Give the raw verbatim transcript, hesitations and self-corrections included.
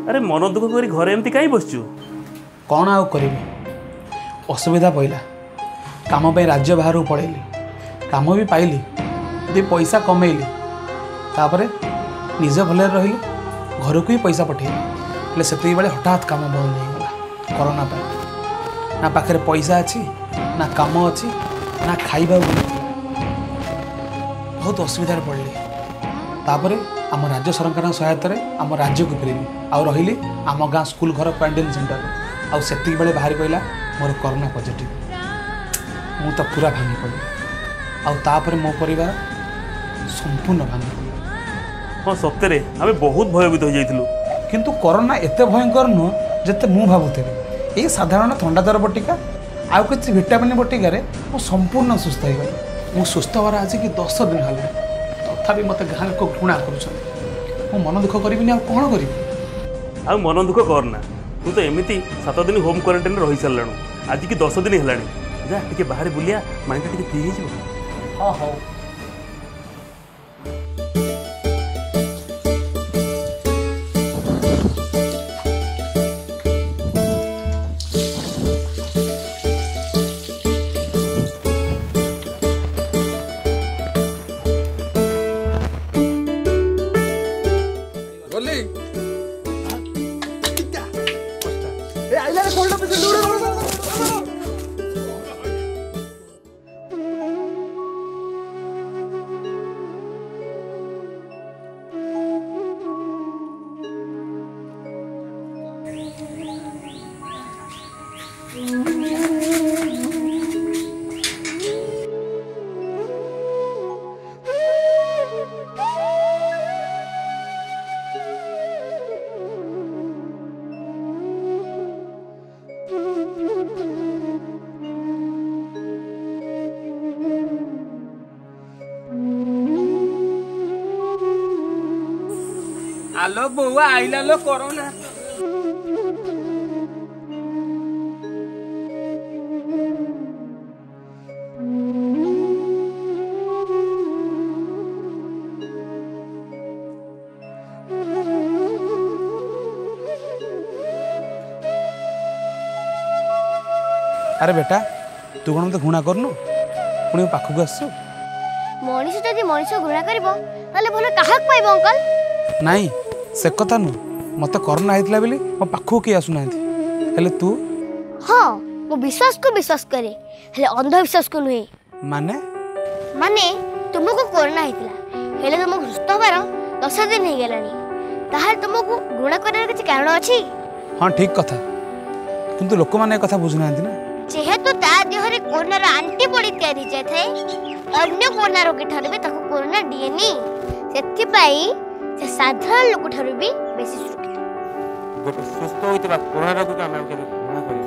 अरे मन दुख कर घरे एमती कहीं बसचु कौन आउ करी असुविधा पड़ा काम पे राज्य बाहर पड़ेली काम भी पाइली दे पैसा कमेली तापरे निजे भले रही घर को ही पैसा पठेली से हठात काम बंद हो गला कोरोना पे ना पाखे पैसा अच्छी ना काम अच्छी ना खाइबा बहुत असुविधा पड़ली तापरे आम राज्य सरकार सहायता आम राज्य को फेरली आउ रही आम गाँ स्कूल घर क्वारंटाइन सेंटर आउ से बाहर पड़ा मोर कोरोना पॉजिटिव मु तो पूरा भांगी पड़ी आउे मो परिवार संपूर्ण भांगी पड़ी। हाँ सत्य आम बहुत भयभीत हो जाइलु किंतु कोरोना एते भयंकर नुह जिते मु भावुଥିଲି ये साधारण थंडा दर बटिका आउ किसी विटामिन बटिकार मु संपूर्ण सुस्थ हो गली मु सुस्थ हमारा आज कि दस दिन है तथापि मत गाँ लोक घृणा कर मन दुख करी कौन करी आ मन दुख करना तू तो एमती सात दिन होम क्वारंटाइन रही सारू आज की दस दिन है जा टे बाहर बुलिया माइंड टे फ्री हो। हाँ हाँ आलो बउआ आइला लो कोरोना अरे बेटा तू कौन मत घृणा करनु पुणी पाखक आसु मनीष जदि मनीष घृणा करिवो ताले भलो काहाक पाइबो अंकल नहीं से कथा नु मत कोरोना होता बोली मो पाखु किए आसुना हेले तू हाँ मो विश्वास को विश्वास करे हेले अंधविश्वास को नुहे माने माने तुमको कोरोना होता हेले तुमको सुस्थ हबार दस दिन हो गलानी ताहार तुमको घृणा करार किसी कारण अच्छी। हाँ ठीक कथा किंतु लोक माने कथा बुझुना ना जेहेतु ता देहरे कोरोना रो एंटीबॉडी तयारी जाय अन्य कोरोना रोगी ठारे भी ताको कोरोना डीएनए सेति पई से साधारण लोक ठारे भी बेसी सुरक्षित गोटे सुस्थ होइतबा कोरोना रोगी का हम के घृणा करी